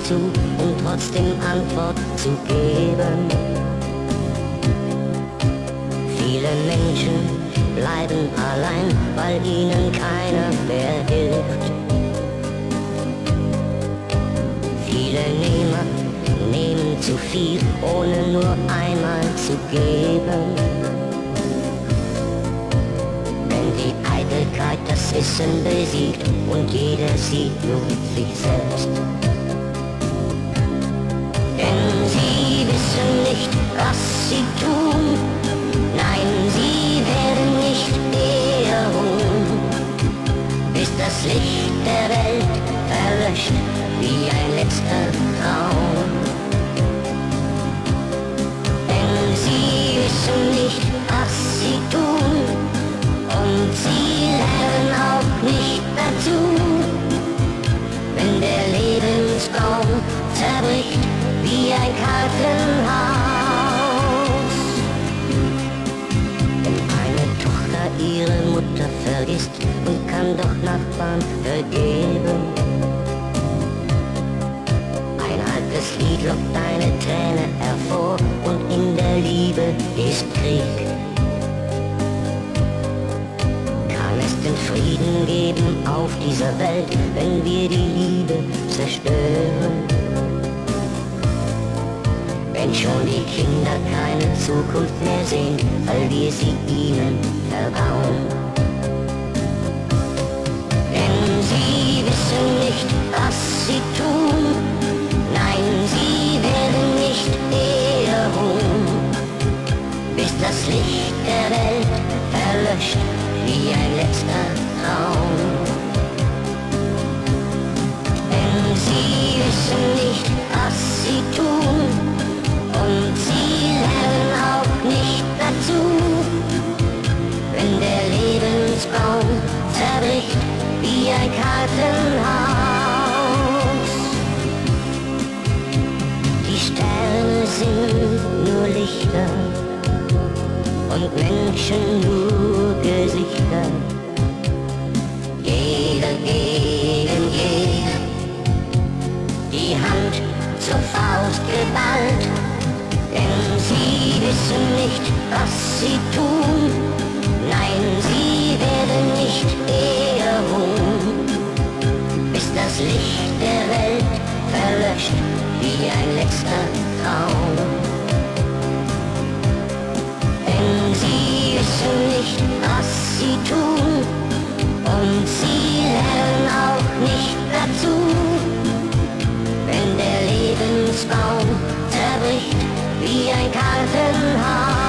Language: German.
zu und trotzdem Antwort zu geben. Viele Menschen bleiben allein, weil ihnen keiner mehr hilft. Viele Nehmer nehmen zu viel, ohne nur einmal zu geben. Wenn die Eitelkeit das Wissen besiegt und jeder sieht nur sich selbst. Denn sie wissen nicht, was sie tun. Nein, sie werden nicht eher ruhen, bis das Licht der Welt verlöscht wie ein letzter Traum. Denn sie wissen nicht, was sie tun, und sie lernen auch nicht dazu. Wenn der Lebensbaum zerbricht wie ein Kartenhaus. Ihre Mutter vergisst und kann doch Nachbarn vergeben. Ein altes Lied lockt eine Träne hervor und in der Liebe ist Krieg. Kann es den Frieden geben auf dieser Welt, wenn wir die Liebe zerstören? Wenn schon die Kinder keine Zukunft mehr sehen, weil wir sie ihnen verbauen. Denn sie wissen nicht, was sie tun. Nein, sie werden nicht eher ruhen, bis das Licht der Welt verlöscht wie ein letzter Traum. Denn sie wissen nicht, was sie tun. Und sie lernen auch nicht dazu, wenn der Lebensbaum zerbricht wie ein Kartenhaus. Die Sterne sind nur Lichter und Menschen nur Gesichter. Jeder gegen jeden, die Hand zur Faust geballt. Denn sie wissen nicht, was sie tun. Nein, sie werden nicht eher ruhen, bis das Licht der Welt verlöscht wie ein letzter Traum. Denn sie wissen nicht, was sie tun, und sie lernen auch nicht dazu, wenn der Lebensbaum zerbricht wie ein Kartenhaus.